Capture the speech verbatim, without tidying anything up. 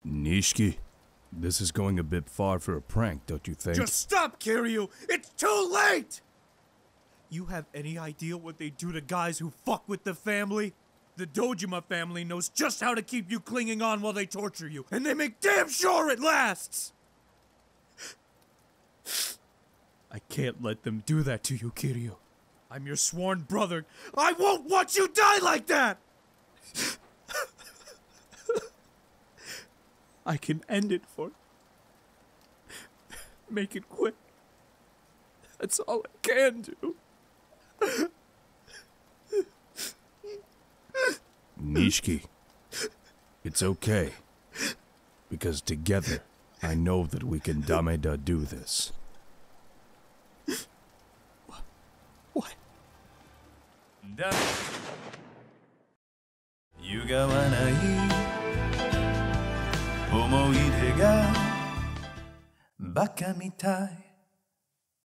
Nishiki, this is going a bit far for a prank, don't you think? Just stop, Kiryu! It's too late! You have any idea what they do to guys who fuck with the family? The Dojima family knows just how to keep you clinging on while they torture you, and they make damn sure it lasts! I can't let them do that to you, Kiryu. I'm your sworn brother. I won't watch you die like that! I can end it for you. Make it quick. That's all I can do. Nishiki, it's okay. Because together, I know that we can Dameda do this. What? Da. 歪まない思い出がバカみたい